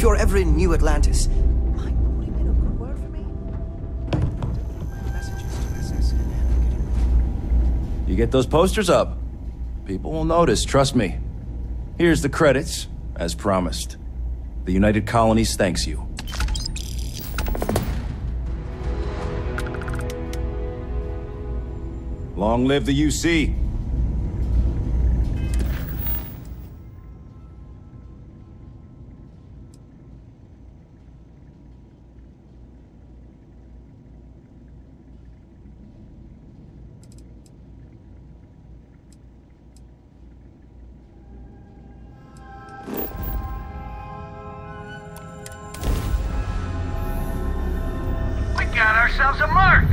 you're ever in New Atlantis, mind putting in a good word for me? Messages to SS. You get those posters up. People will notice, trust me. Here's the credits, as promised. The United Colonies thanks you. Long live the UC. We got ourselves a mark!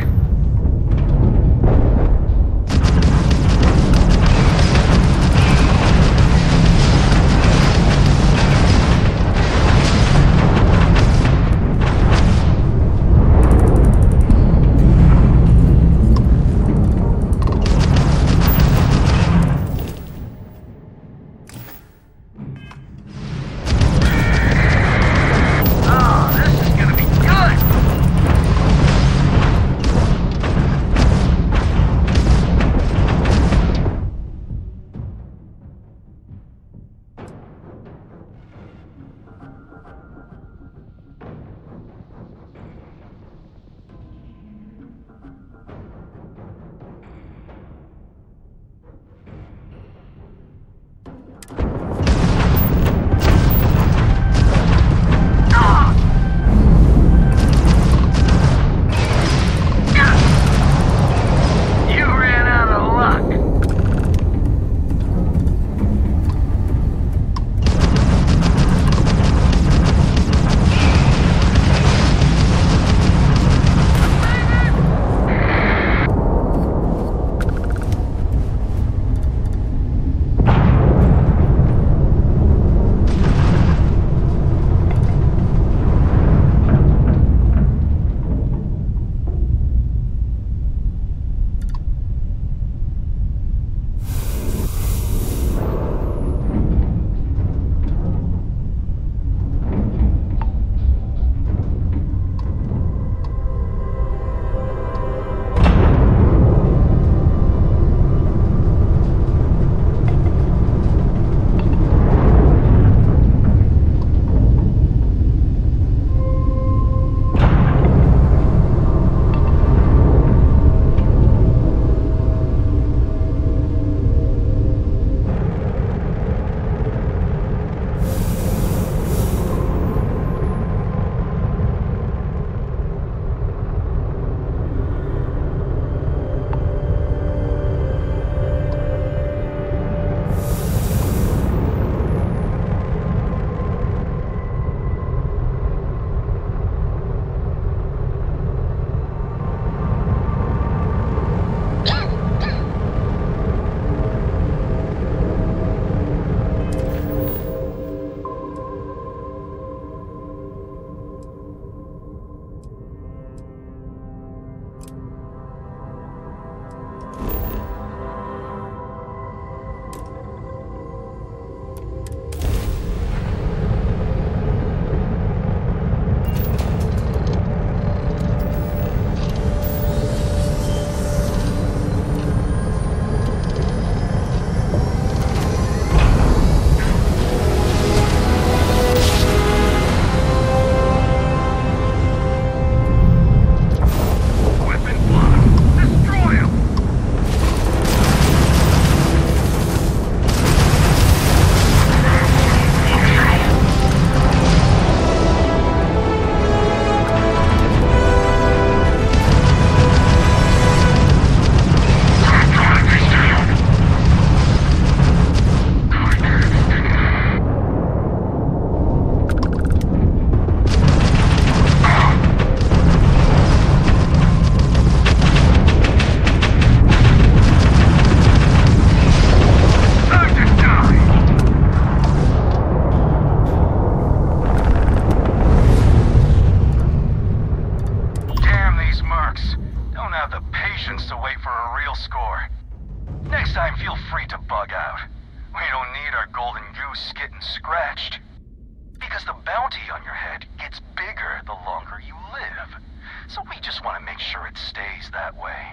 make sure it stays that way.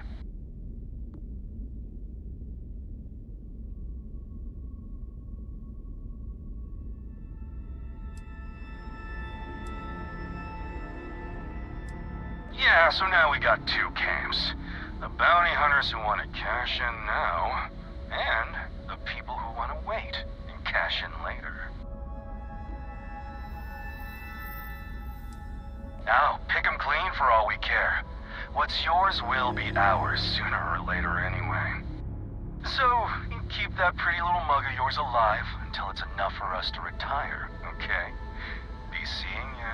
Yeah, so now we got two camps. The bounty hunters who want to cash in now, and the people who want to wait and cash in later. Now, pick 'em clean for all we care. What's yours will be ours sooner or later anyway. So, you keep that pretty little mug of yours alive until it's enough for us to retire, okay? Be seeing ya.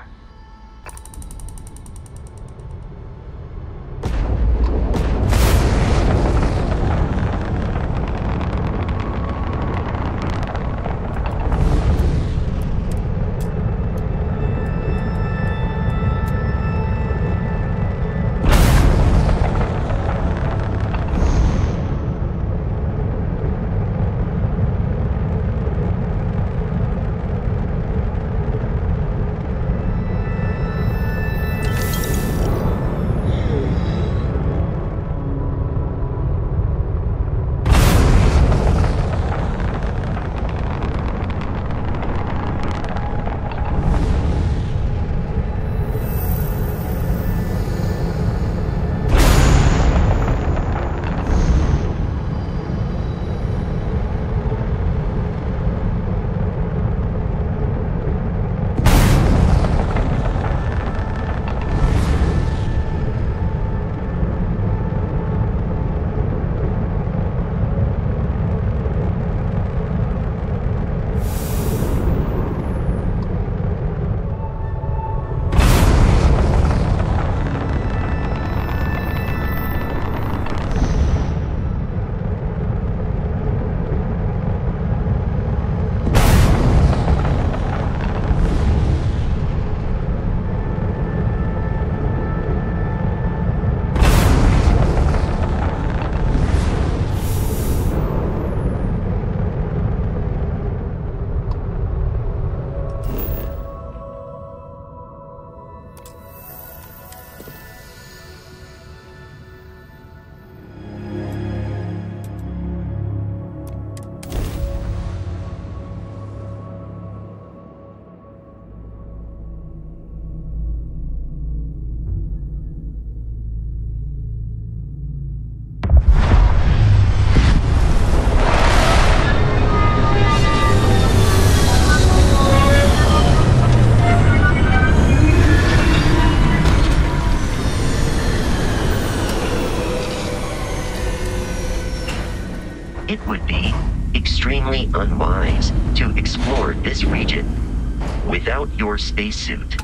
It would be extremely unwise to explore this region without your spacesuit.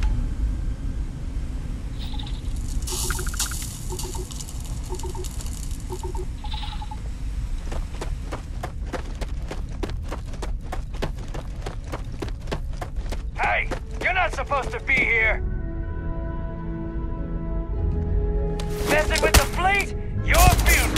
Hey, you're not supposed to be here! Messing with the fleet? You're funeral!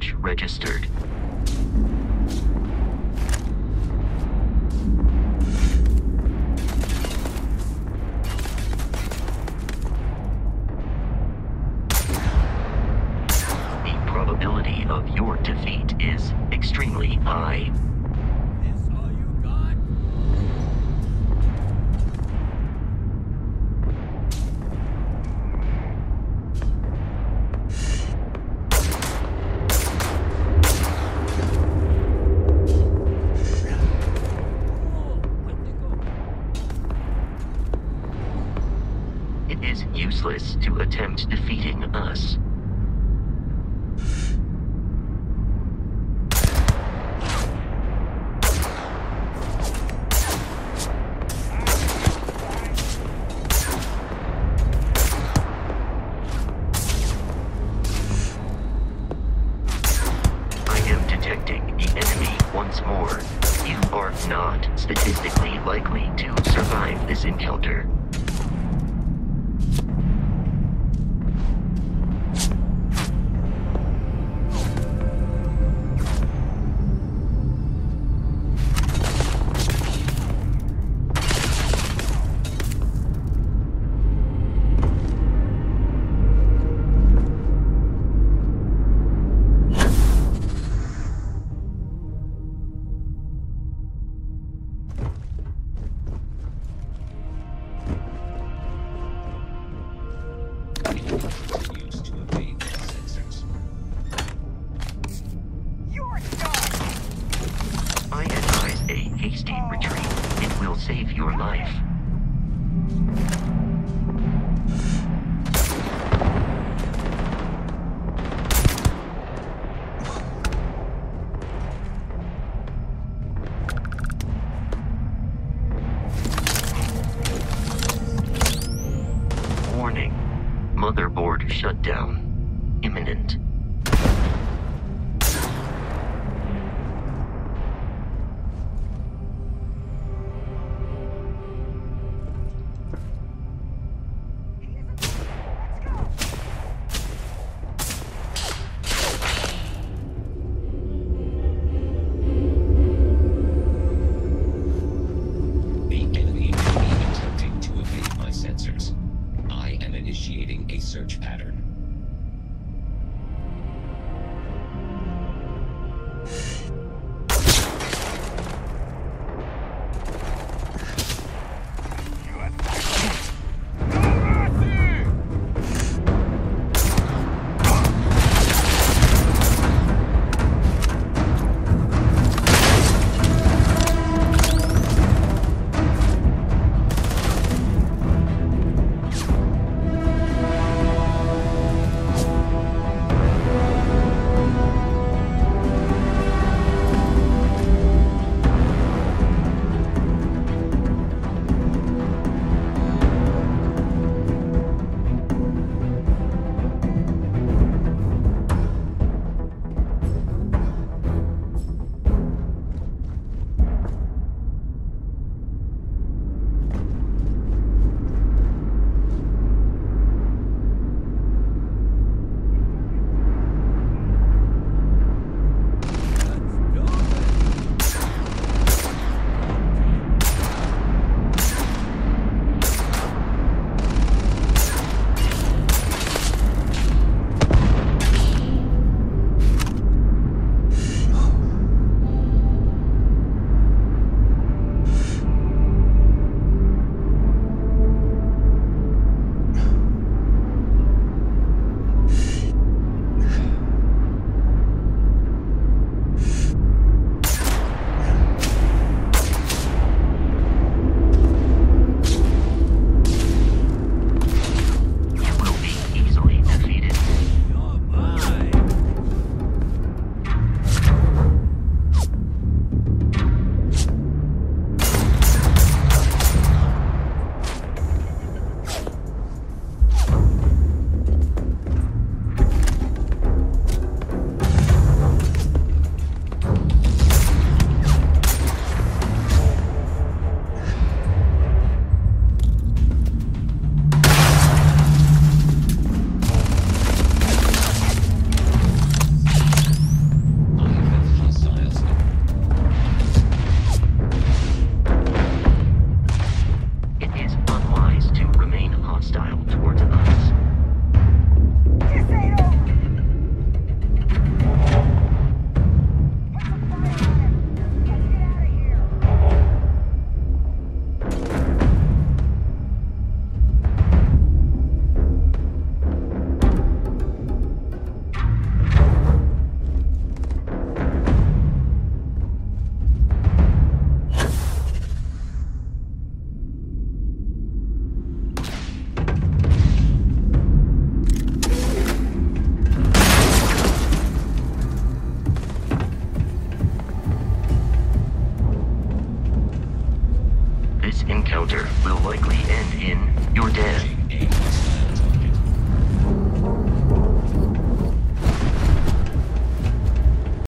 Message registered. The probability of your defeat is extremely high. This all you got? It is useless to attempt defeating us. I am detecting the enemy once more. You are not statistically likely to survive this encounter. I advise a hasty retreat. It will save your life. Warning. Motherboard shutdown. Imminent. The enemy may be attempting to evade my sensors. I am initiating a search pattern. will likely end in your death.